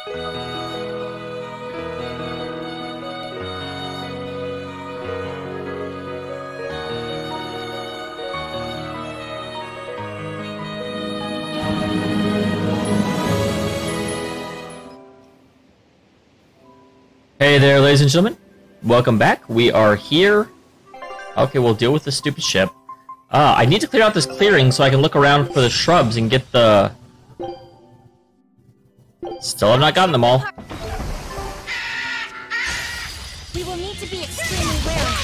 Hey there, ladies and gentlemen. Welcome back. We are here. Okay, we'll deal with this stupid ship. I need to clear out this clearing so I can look around for the shrubs and get the... Still have not gotten them all. We will need to be extremely wary.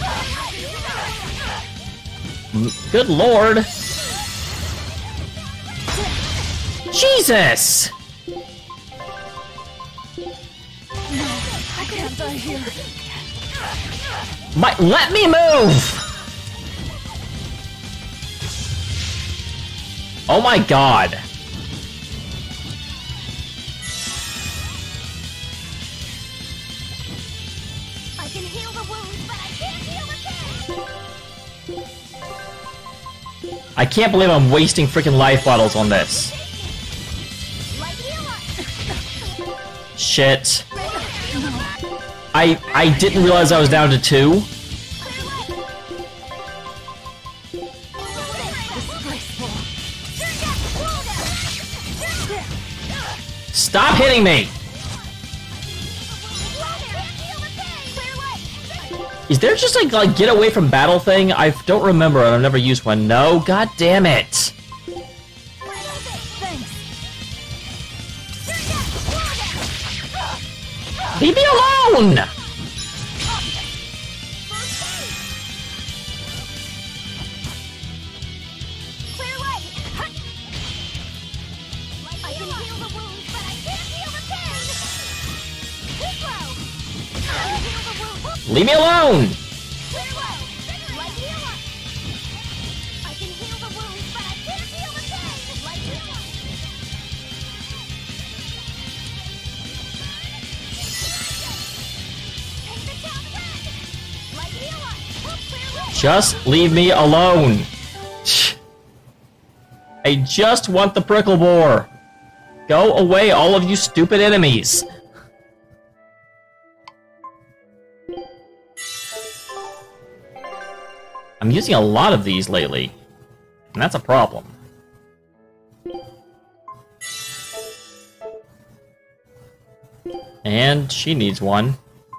Good lord. Jesus! I can't die here. Let me move! Oh my god. I can heal the wounds, but I can't heal the pain. I can't believe I'm wasting freaking life bottles on this. Shit. I didn't realize I was down to 2. Stop hitting me! Is there just like get away from battle thing? I don't remember. I've never used one. No, god damn it! Leave me alone! Leave me alone! Just leave me alone! I just want the prickle boar! Go away, all of you stupid enemies! I'm using a lot of these lately, and that's a problem. And she needs one.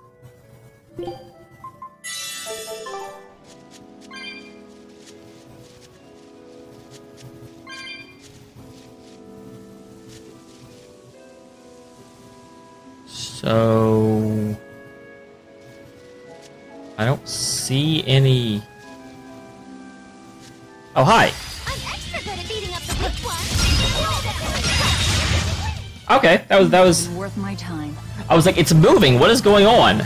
So... I don't see any... Oh, hi! I'm extra good at beating up the big one. Okay, that was... worth my time. I was like, it's moving, what is going on?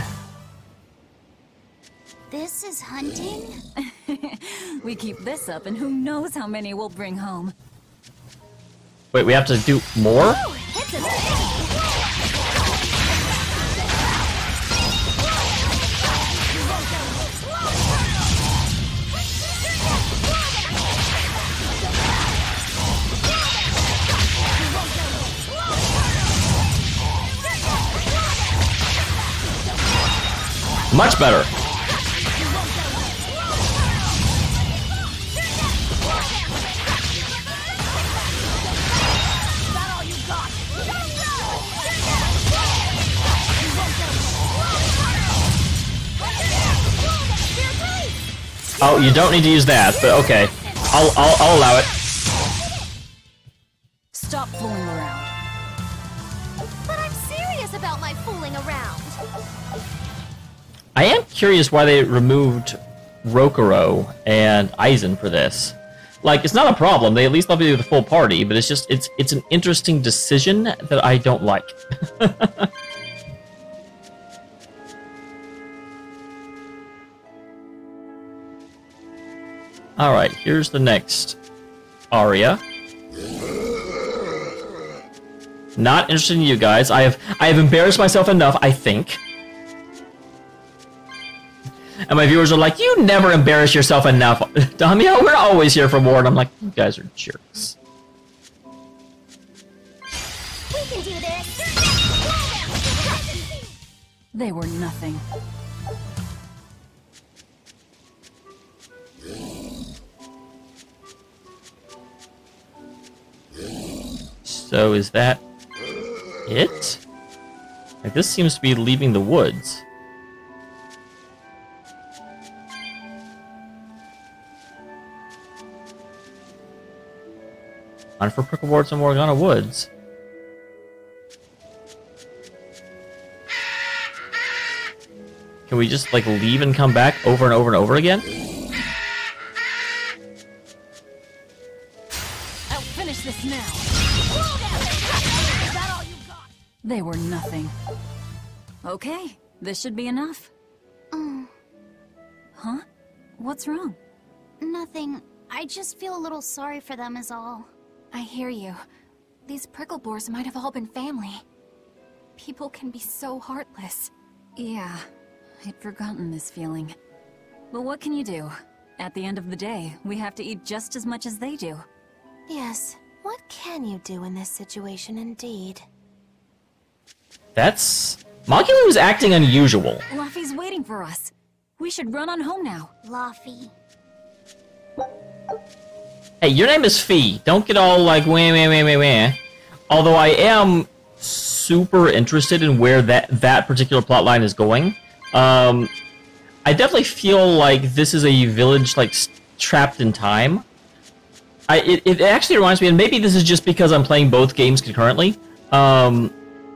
This is hunting? We keep this up and who knows how many we'll bring home. Wait, we have to do more? Oh, it's a Much better. Oh, you don't need to use that, but okay. I'll allow it. Stop fooling around. But I'm serious about my fooling around. I am curious why they removed Rokuro and Aizen for this. Like, it's not a problem. They at least let me do the full party, but it's just it's an interesting decision that I don't like. All right, here's the next aria. Not interested in you guys. I have embarrassed myself enough, I think. And my viewers are like, you never embarrass yourself enough. Damio, we're always here for more. And I'm like, you guys are jerks. We can do this. They were nothing. So is that it? Like, this seems to be leaving the woods. On for Pricklewarts and Morgana Woods. Can we just, like, leave and come back over and over and over again? I'll finish this now. Is that all you got? They were nothing. Okay, this should be enough. Huh? What's wrong? Nothing. I just feel a little sorry for them is all. I hear you. These Pricklebores might have all been family. People can be so heartless. Yeah, I'd forgotten this feeling. But what can you do? At the end of the day, we have to eat just as much as they do. Yes. What can you do in this situation, indeed? That's... Magulu is acting unusual. Luffy's waiting for us. We should run on home now. Luffy. Hey, your name is Fee. Don't get all like wah. Although I am super interested in where that particular plotline is going. I definitely feel like this is a village like trapped in time. It actually reminds me, and maybe this is just because I'm playing both games concurrently. I'm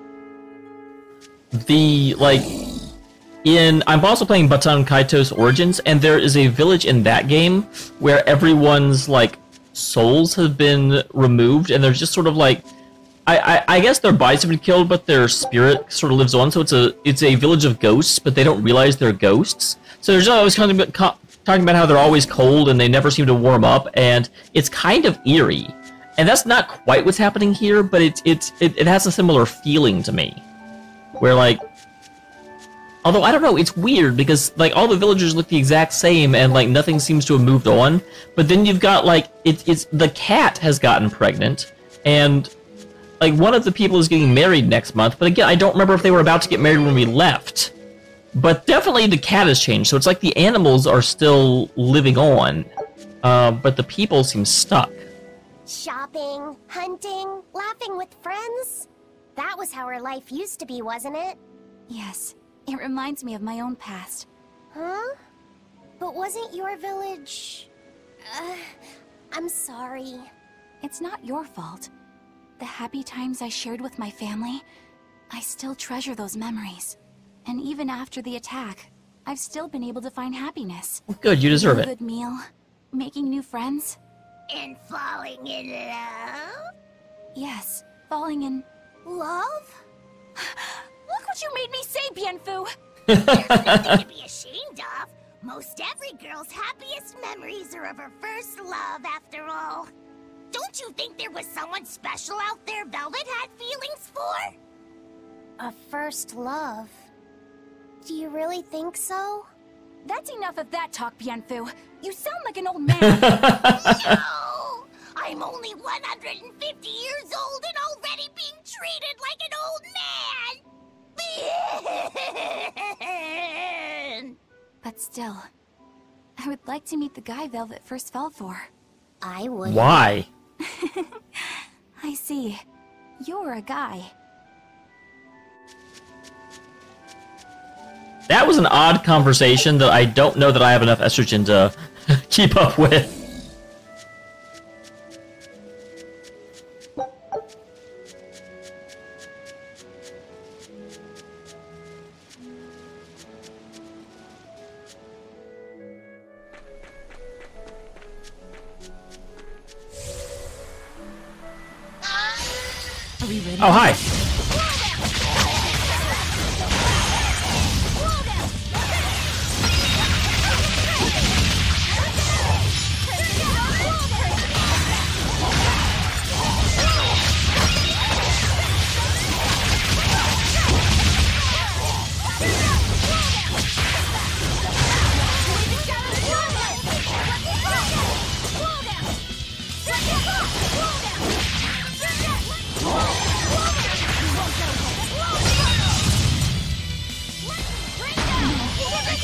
also playing Batan Kaito's Origins, and there is a village in that game where everyone's like souls have been removed, and they're just sort of like, I guess their bodies have been killed, but their spirit sort of lives on. So it's a village of ghosts, but they don't realize they're ghosts. So there's always talking about how they're always cold and they never seem to warm up, and it's kind of eerie. And that's not quite what's happening here, but it has a similar feeling to me, where like. Although, I don't know, it's weird, because, like, all the villagers look the exact same, and, like, nothing seems to have moved on. But then you've got, like, it's the cat has gotten pregnant, and, like, one of the people is getting married next month. But again, I don't remember if they were about to get married when we left. But definitely the cat has changed, so it's like the animals are still living on, but the people seem stuck. Shopping, hunting, laughing with friends. That was how our life used to be, wasn't it? Yes, it reminds me of my own past. Huh? But wasn't your village... I'm sorry. It's not your fault. The happy times I shared with my family, I still treasure those memories. And even after the attack, I've still been able to find happiness. Well, good, you deserve A it. good meal, making new friends. And falling in love? Yes, falling in... Love? Look what you made me say, Bienfu! There's nothing to be ashamed of. Most every girl's happiest memories are of her first love, after all. Don't you think there was someone special out there Velvet had feelings for? A first love? Do you really think so? That's enough of that talk, Bienfu. You sound like an old man. No! I'm only 150 years old and already being treated like an old man! But still, I would like to meet the guy Velvet first fell for. I would. Why? I see. You're a guy. That was an odd conversation that I don't know that I have enough estrogen to keep up with. Are we ready? Oh, hi.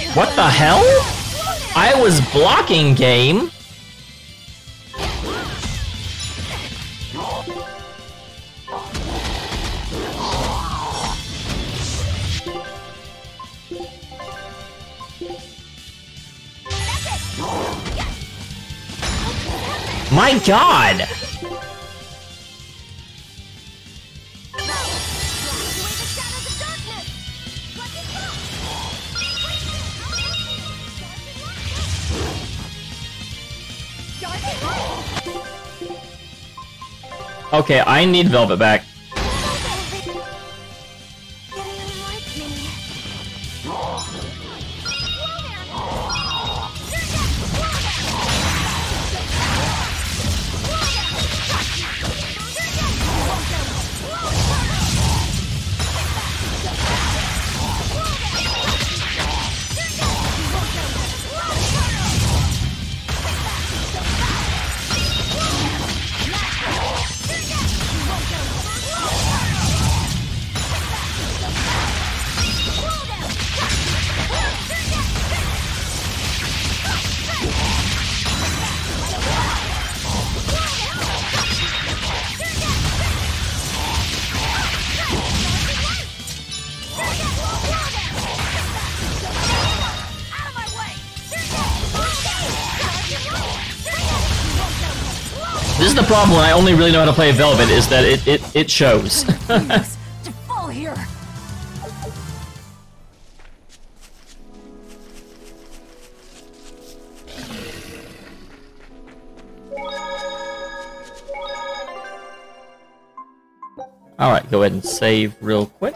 What the hell? I was blocking, game. My God! Okay, I need Velvet back. This is the problem when I only really know how to play Velvet, is that it shows. To fall here. Alright, go ahead and save real quick.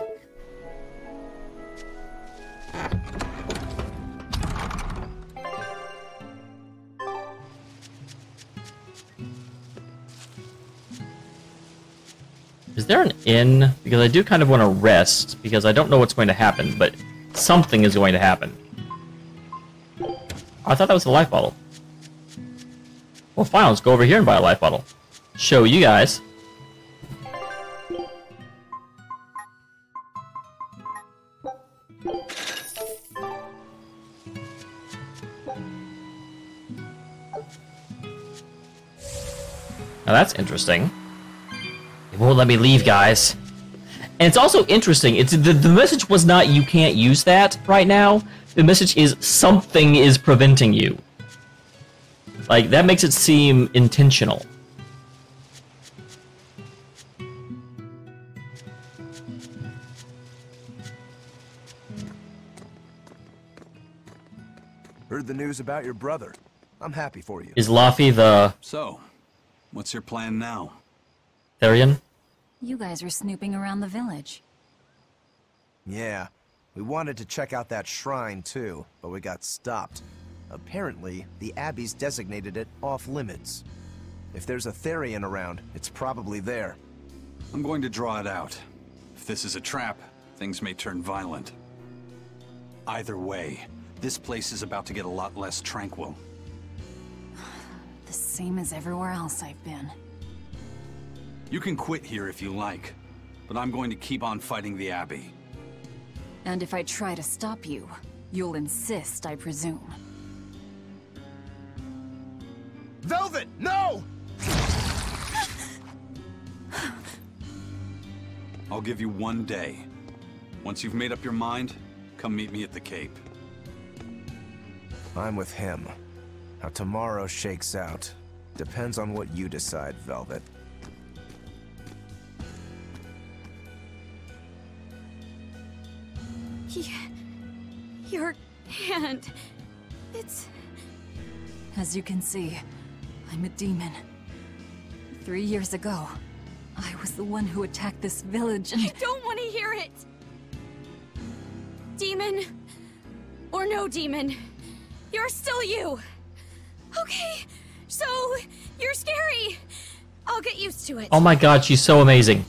Is there an inn? Because I do kind of want to rest, because I don't know what's going to happen, but something is going to happen. Oh, I thought that was a life bottle. Well, fine, let's go over here and buy a life bottle. Show you guys. Now that's interesting. It won't let me leave, guys. And it's also interesting, the message was not you can't use that right now. The message is something is preventing you. Like, that makes it seem intentional. Heard the news about your brother. I'm happy for you. Is Laffy the So, what's your plan now? Therian? You guys were snooping around the village. Yeah, we wanted to check out that shrine too, but we got stopped. Apparently, the Abbey's designated it off-limits. If there's a Therian around, it's probably there. I'm going to draw it out. If this is a trap, things may turn violent. Either way, this place is about to get a lot less tranquil. The same as everywhere else I've been. You can quit here if you like, but I'm going to keep on fighting the Abbey. And if I try to stop you, you'll insist, I presume. Velvet, no! I'll give you 1 day. Once you've made up your mind, come meet me at the Cape. I'm with him. How tomorrow shakes out depends on what you decide, Velvet. Your hand... It's... As you can see, I'm a demon. 3 years ago, I was the one who attacked this village and... I don't want to hear it! Demon, or no demon, you're still you! Okay, so, you're scary! I'll get used to it. Oh my god, she's so amazing.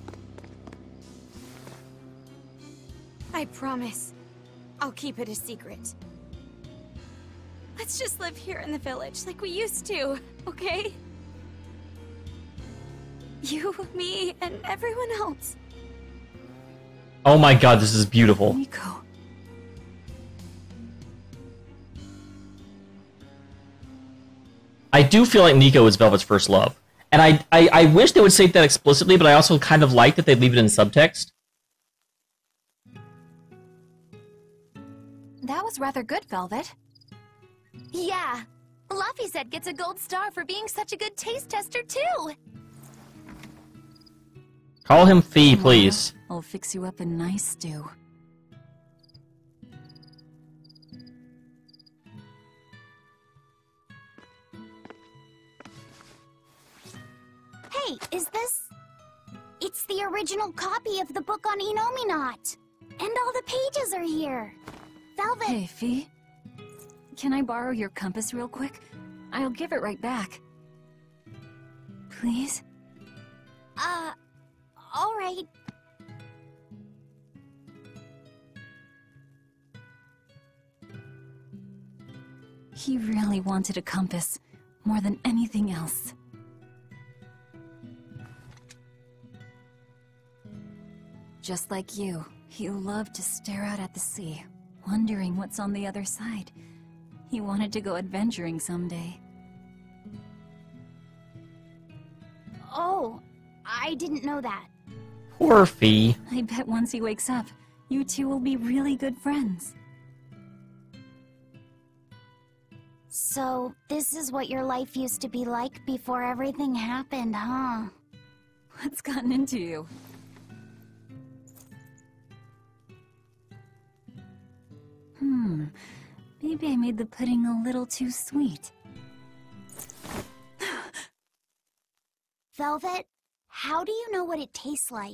I promise, I'll keep it a secret. Let's just live here in the village like we used to, okay? You, me, and everyone else. Oh my god, this is beautiful. Nico. I do feel like Nico is Velvet's first love. And I wish they would say that explicitly, but I also kind of like that they leave it in subtext. That was rather good, Velvet. Yeah. Luffy said gets a gold star for being such a good taste tester, too. Call him Fee, please. I'll fix you up a nice stew. Hey, is this... It's the original copy of the book on Enominat. And all the pages are here. Velvet... Hey, Fee. Can I borrow your compass real quick? I'll give it right back. Please? All right. He really wanted a compass, more than anything else. Just like you, he loved to stare out at the sea, wondering what's on the other side. He wanted to go adventuring someday. Oh, I didn't know that. Poor Fee. I bet once he wakes up, you two will be really good friends. So, this is what your life used to be like before everything happened, huh? What's gotten into you? Maybe I made the pudding a little too sweet. Velvet, how do you know what it tastes like?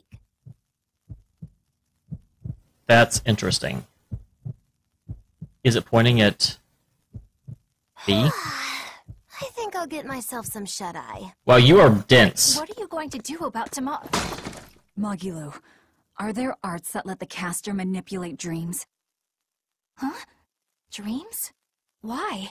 That's interesting. Is it pointing at Fee? I think I'll get myself some shut-eye. Wow, you are dense. What are you going to do about tomorrow? Magilu, are there arts that let the caster manipulate dreams? Huh? Dreams? Why?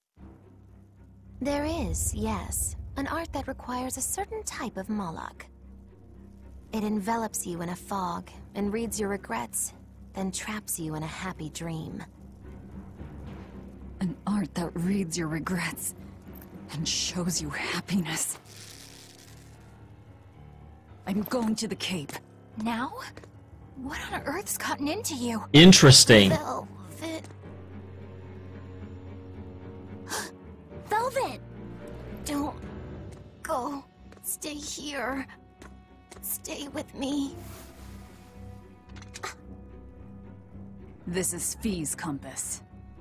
There is, yes. An art that requires a certain type of Moloch. It envelops you in a fog and reads your regrets, then traps you in a happy dream. An art that reads your regrets and shows you happiness. I'm going to the Cape. Now? What on earth's gotten into you? Interesting. Velvet. Velvet! Don't go. Stay here. Stay with me. This is Fee's compass.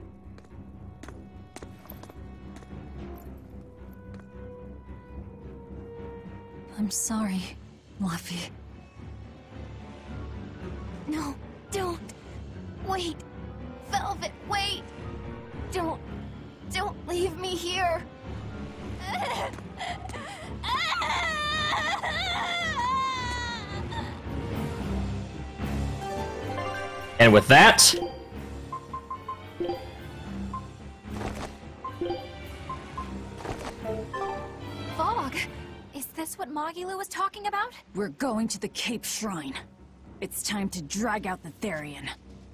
I'm sorry, Luffy. No, don't. Wait. Velvet, wait. Don't leave me here. And with that, Fog. Is this what Magilu was talking about? We're going to the Cape Shrine. It's time to drag out the Therian.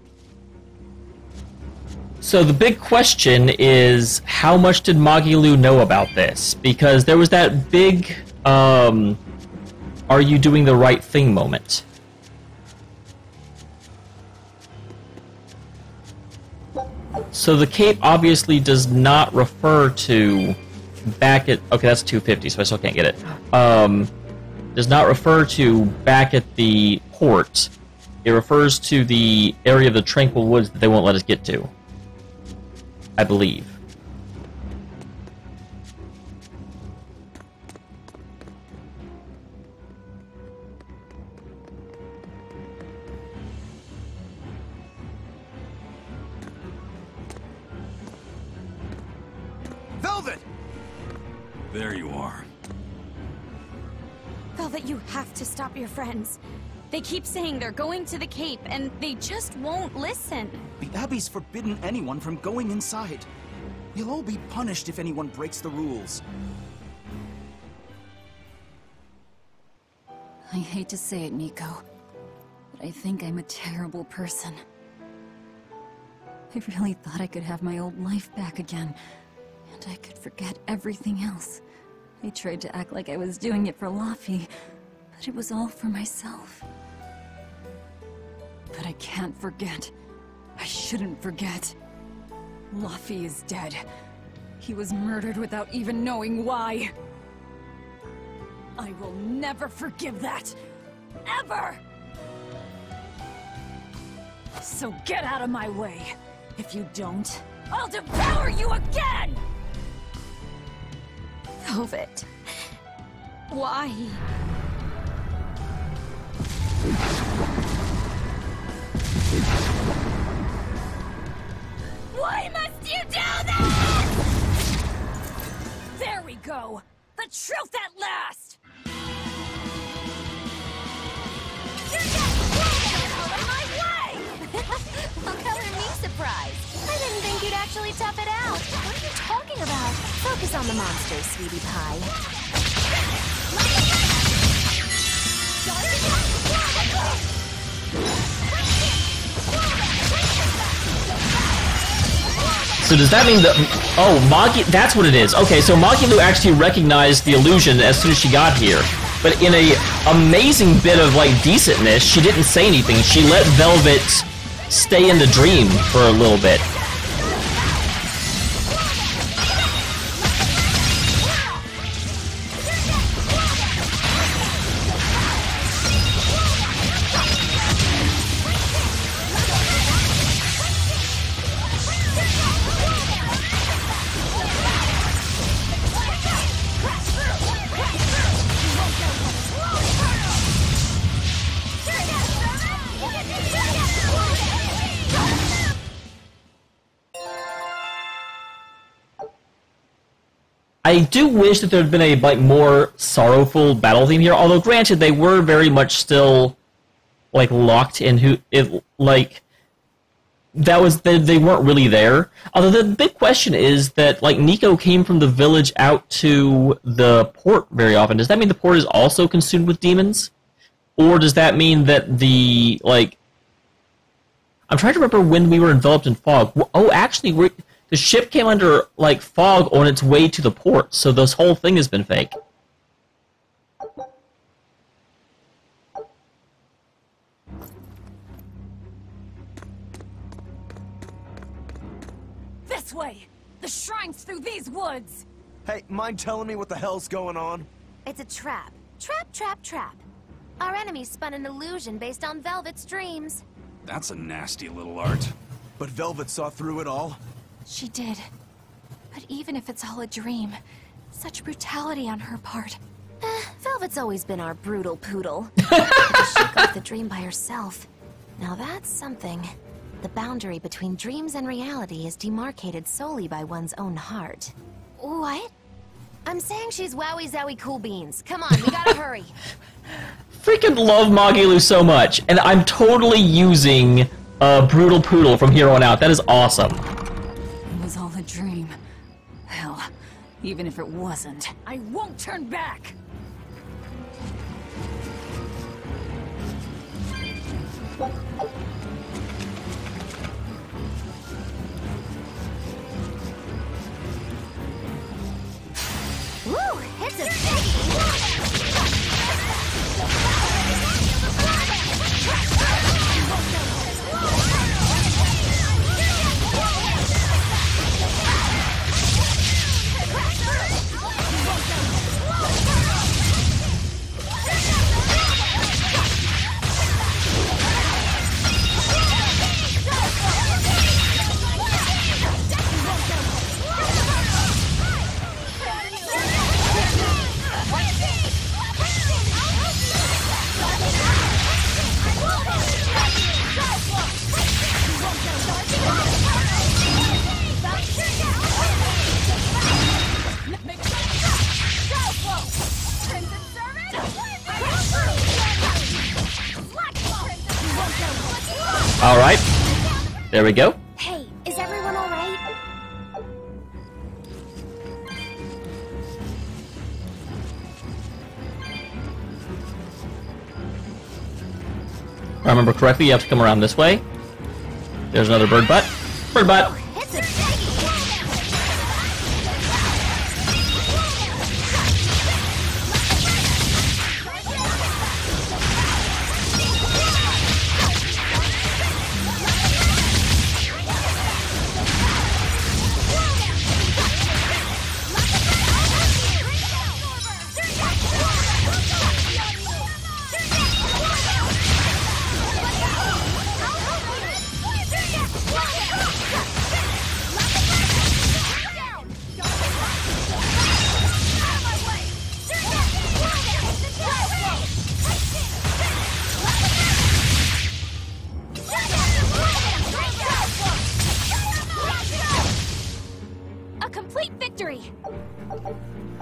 so the big question is, how much did Magilu know about this? Because there was that big, are you doing the right thing moment. So the Cape obviously does not refer to back at... Okay, that's 250, so I still can't get it. Does not refer to back at the port. It refers to the area of the Tranquil Woods that they won't let us get to, I believe. Velvet! There you are. Velvet, you have to stop your friends. They keep saying they're going to the Cape, and they just won't listen. The Abbey's forbidden anyone from going inside. You'll all be punished if anyone breaks the rules. I hate to say it, Nico, but I think I'm a terrible person. I really thought I could have my old life back again, And I could forget everything else. I tried to act like I was doing it for Laffy, but it was all for myself. But I can't forget. I shouldn't forget. Laffy is dead. He was murdered without even knowing why. I will never forgive that. Ever! So get out of my way. If you don't, I'll devour you again! Velvet. Why? Why must you do this? There we go. The truth at last! Well, color me surprised. I didn't think you'd actually tough it out. What are you talking about? Focus on the monsters, sweetie pie. So does that mean that... Oh, Magi... That's what it is. Okay, so Magilu actually recognized the illusion as soon as she got here. But in a amazing bit of, like, decentness, she didn't say anything. She let Velvet stay in the dream for a little bit. I do wish that there had been a like more sorrowful battle theme here. Although, granted, they were very much still like locked in who it like that was they weren't really there. Although the big question is that like Nico came from the village out to the port very often. Does that mean the port is also consumed with demons, or does that mean that the like? I'm trying to remember when we were enveloped in fog. Oh, actually, the ship came under, like, fog on its way to the port, so this whole thing has been fake. This way! The shrine's through these woods! Hey, mind telling me what the hell's going on? It's a trap. Trap, trap, trap. Our enemy spun an illusion based on Velvet's dreams. That's a nasty little art. But Velvet saw through it all? She did. But even if it's all a dream, such brutality on her part. Velvet's always been our brutal poodle. She shook off the dream by herself. Now that's something. The boundary between dreams and reality is demarcated solely by one's own heart. What? I'm saying she's wowie zowie cool beans. Come on, we gotta hurry. Freaking love Magilu so much, and I'm totally using Brutal Poodle from here on out. That is awesome. It was all a dream. Hell, even if it wasn't, I won't turn back! Woo! It's a biggie! Alright. There we go. Hey, is everyone alright? If I remember correctly, you have to come around this way. There's another bird butt. Bird butt! It's a biggie!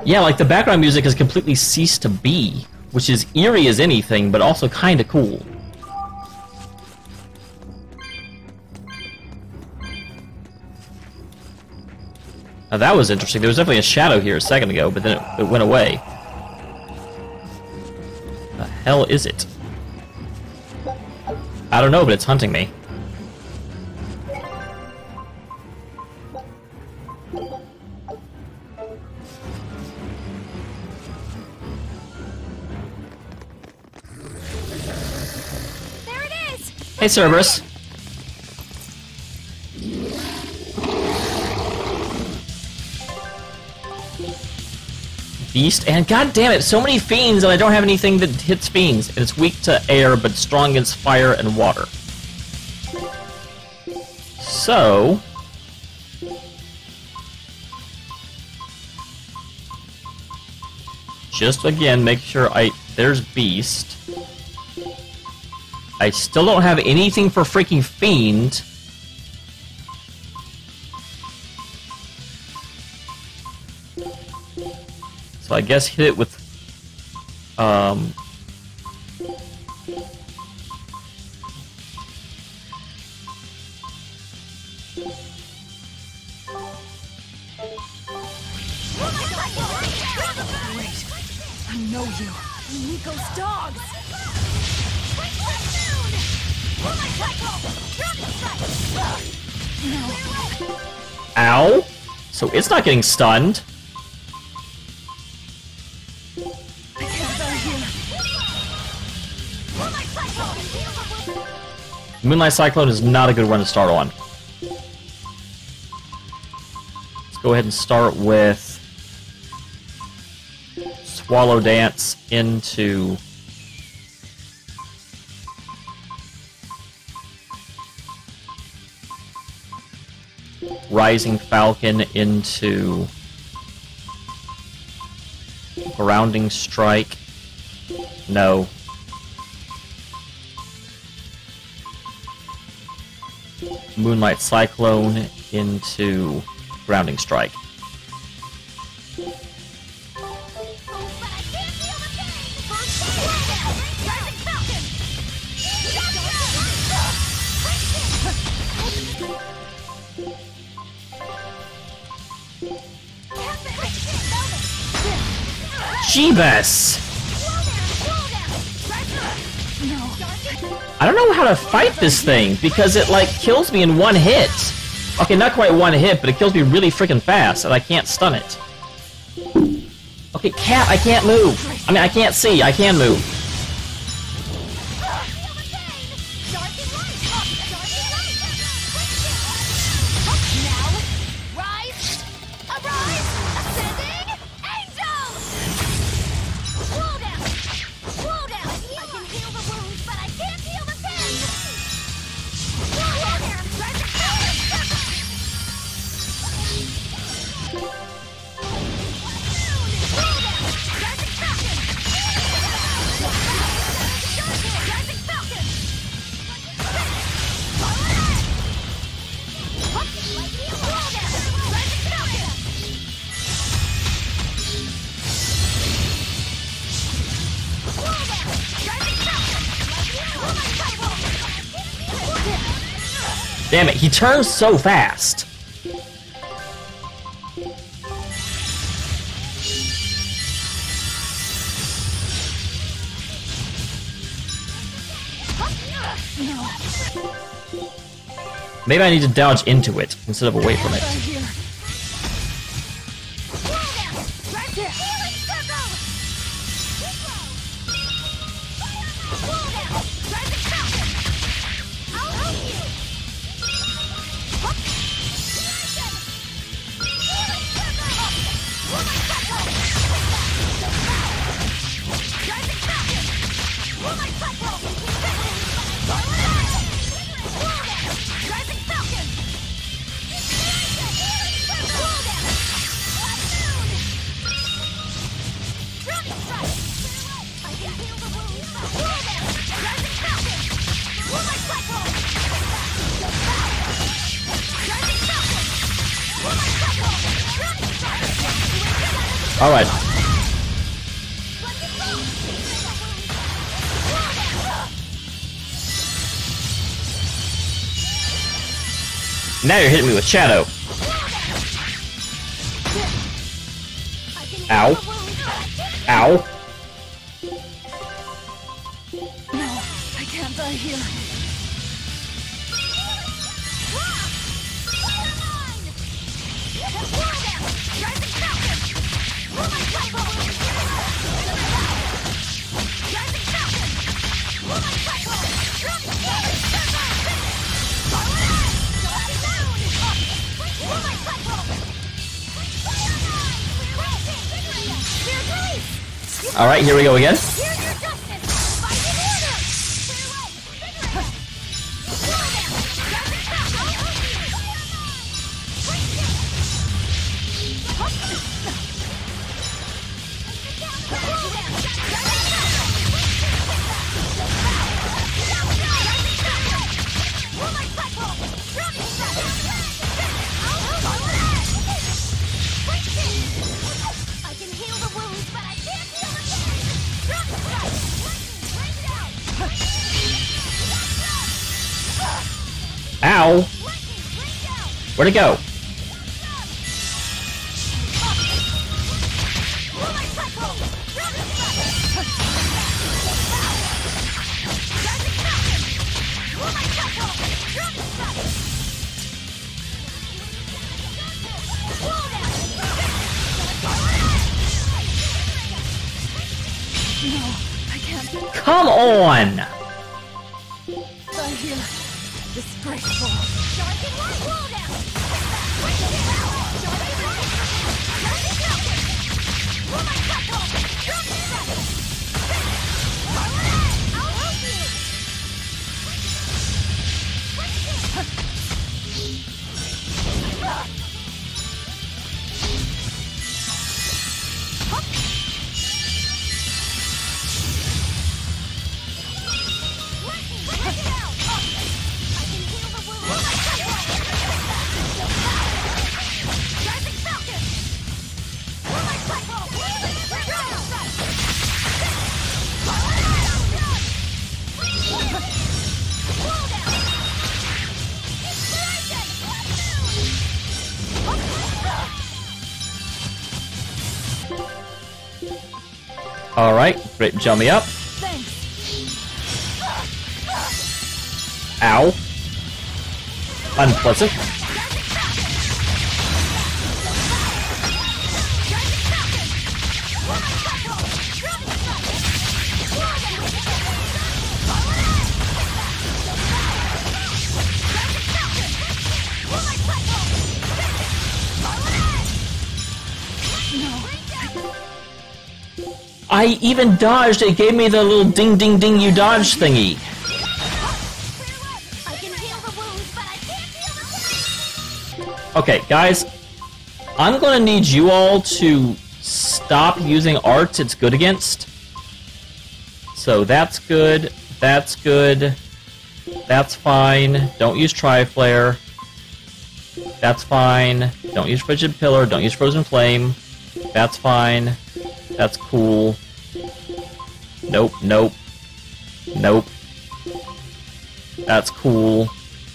Yeah, like the background music has completely ceased to be, which is eerie as anything, but also kind of cool. Now that was interesting. There was definitely a shadow here a second ago, but then it went away. The hell is it? I don't know, but it's hunting me. There it is! Hey, Cerberus. Beast, and god damn it, so many fiends and I don't have anything that hits fiends. And it's weak to air, but strong against fire and water. So... just again, make sure there's Beast. I still don't have anything for freaking Fiend. So I guess hit it with, I know you. Nico's dogs! ow. So it's not getting stunned. Moonlight Cyclone is not a good one to start on. Let's go ahead and start with Swallow Dance into Rising Falcon into Grounding Strike. No. Moonlight Cyclone into Grounding Strike. Jeebus! I don't know how to fight this thing, because it, like, kills me in one hit. Okay, not quite one hit, but it kills me really freaking fast, and I can't stun it. Okay, cat, I can't move. I mean, I can't see, I can move. Damn it, he turns so fast. Maybe I need to dodge into it instead of away from it. Alright. Now you're hitting me with shadow. Ow. Ow. No, I can't die here. Alright, here we go again. Ow! Where'd it go? Come on! Die here. Disgraceful. Alright, great, jump me up. Ow. Unpleasant. I even dodged. It gave me the little ding ding ding you dodge thingy. Okay, guys, I'm gonna need you all to stop using arts it's good against. So that's good, that's good, that's fine. Don't use Tri-Flare. That's fine. Don't use Frigid Pillar, don't use Frozen Flame. That's fine. That's cool. Nope, nope. Nope. That's cool.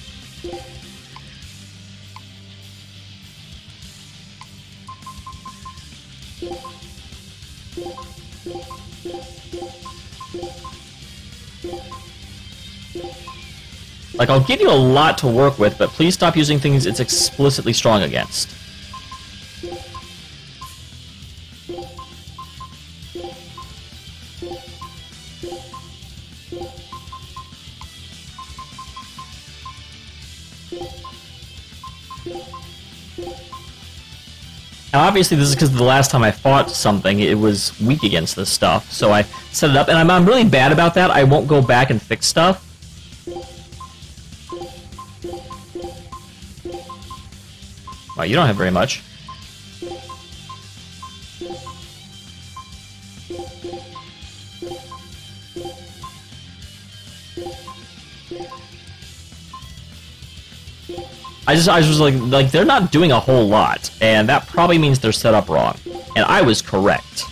Like, I'll give you a lot to work with, but please stop using things it's explicitly strong against. Now, obviously, this is because the last time I fought something, it was weak against this stuff. So I set it up, and I'm really bad about that. I won't go back and fix stuff. Wow, you don't have very much. I was like they're not doing a whole lot, and that probably means they're set up wrong. And I was correct.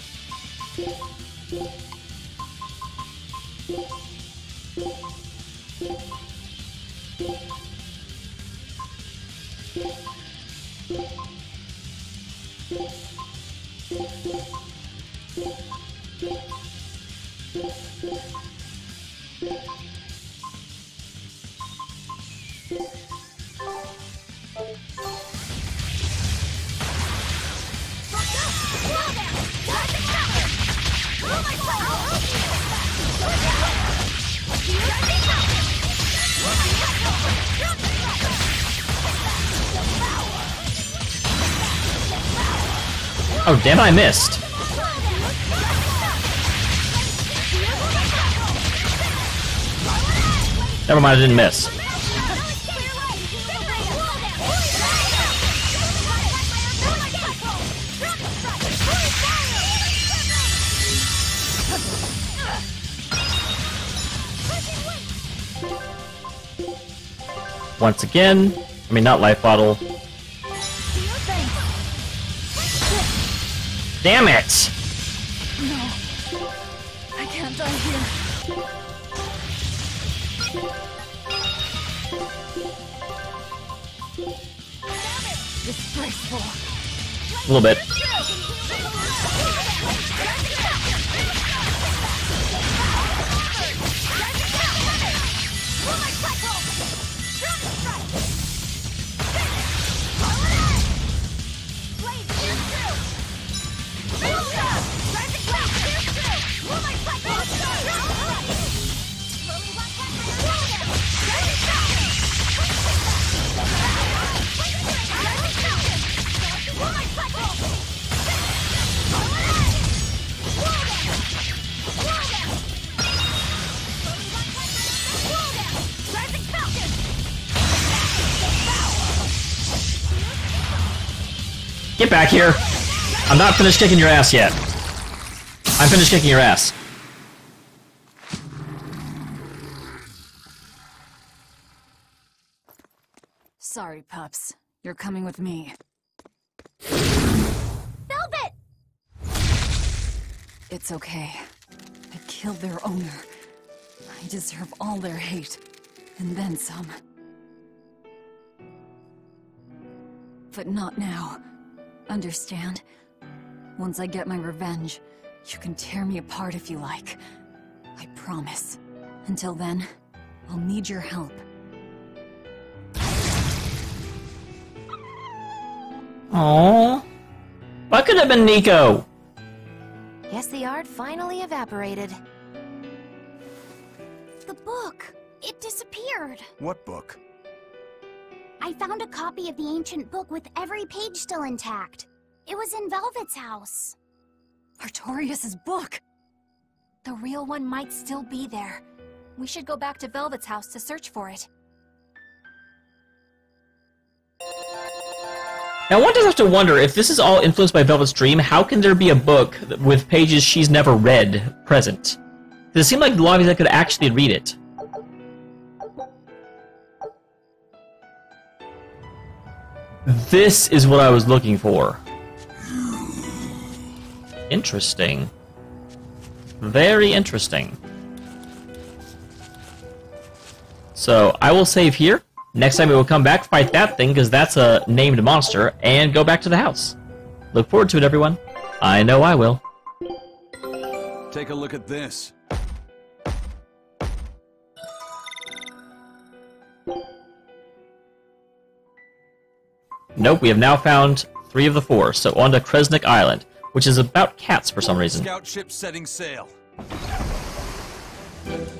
Oh, damn, I missed. Never mind, I didn't miss. Once again, I mean, not life bottle. Damn it! No. I can't die here. Disgraceful. A little bit. Get back here! I'm not finished kicking your ass yet. I'm finished kicking your ass. Sorry, pups. You're coming with me. Velvet! It's okay. I killed their owner. I deserve all their hate. And then some. But not now. Understand? Once I get my revenge, you can tear me apart if you like. I promise. Until then, I'll need your help. Aww. Why could it have been Nico? Guess the art finally evaporated. The book! It disappeared! What book? I found a copy of the ancient book with every page still intact. It was in Velvet's house. Artorias' book! The real one might still be there. We should go back to Velvet's house to search for it. Now one does have to wonder, if this is all influenced by Velvet's dream, how can there be a book with pages she's never read present? Does it seem like Lavia could actually read it? This is what I was looking for. Interesting. Very interesting. So, I will save here. Next time we will come back, fight that thing, because that's a named monster, and go back to the house. Look forward to it, everyone. I know I will. Take a look at this. Nope, we have now found 3 of the 4, so on to Kresnik Island, which is about cats for some reason. Scout ship setting sail.